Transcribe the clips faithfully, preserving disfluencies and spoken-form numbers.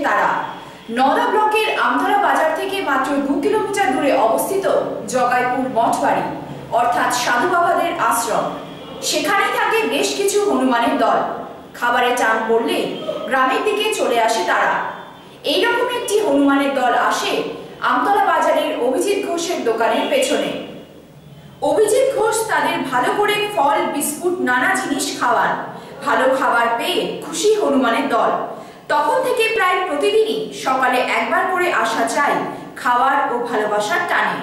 তারা। নওদা ব্লকের আমতলা বাজার থেকে মাত্র দু কিলোমিটার দূরে অবস্থিত জগাইপুর মঠবাড়ি অর্থাৎ সাধু বাবাদের আশ্রম। সেখানেই থাকে বেশ কিছু হনুমানের দল। খাবারে টান পড়লে গ্রামের দিকে চলে আসে তারা। এইরকম একটি হনুমানের দল আসে আমতলা বাজারের অভিজিৎ ঘোষের দোকানের পেছনে। অভিজিৎ ঘোষ তাদের ভালো করে ফল, বিস্কুট, নানা জিনিস খাওয়ান। ভালো খাবার পেয়ে খুশি হনুমানের দল। তখন থেকে প্রায় প্রতিদিনই সকালে একবার করে আসা চাই খাবার ও ভালোবাসার টানে।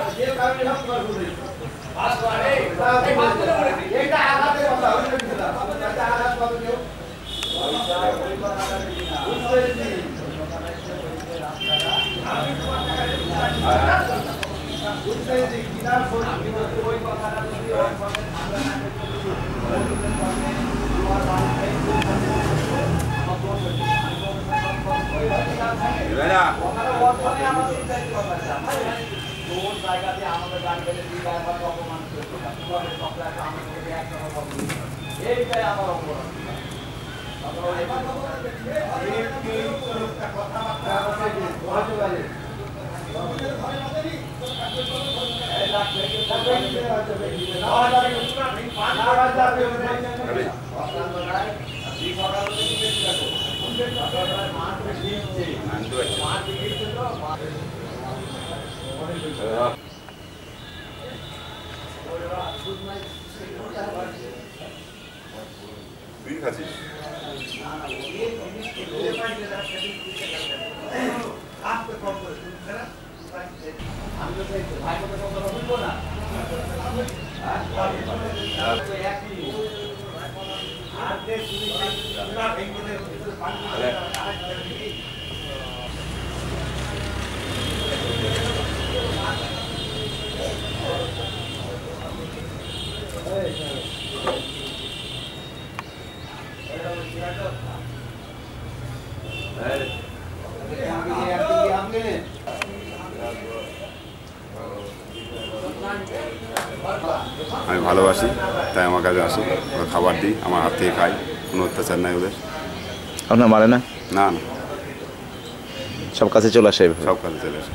আমি ভালোবাসি, তাই আমার কাছে আসি, ওরা খাবার দিই, আমার হাত থেকে খাই, কোনো অত্যাচার নাই ওদের। আপনার মারে না? না না, সব কাছে চলে আসে, সব কাছে চলে আসে।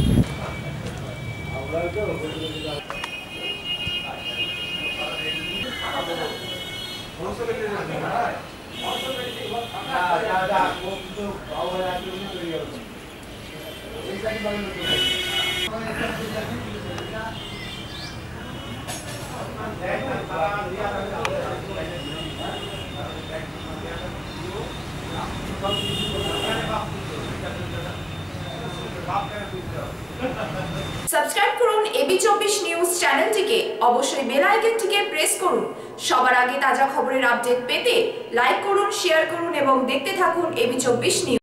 সাবস্ক্রাইব করুন এবি চব্বিশ নিউজ চ্যানেলটিকে, অবশ্যই বেল আইকনটিকে প্রেস করুন। সবার আগে তাজা খবরের আপডেট পেতে লাইক করুন, শেয়ার করুন এবং দেখতে থাকুন এবি চব্বিশ নিউজ।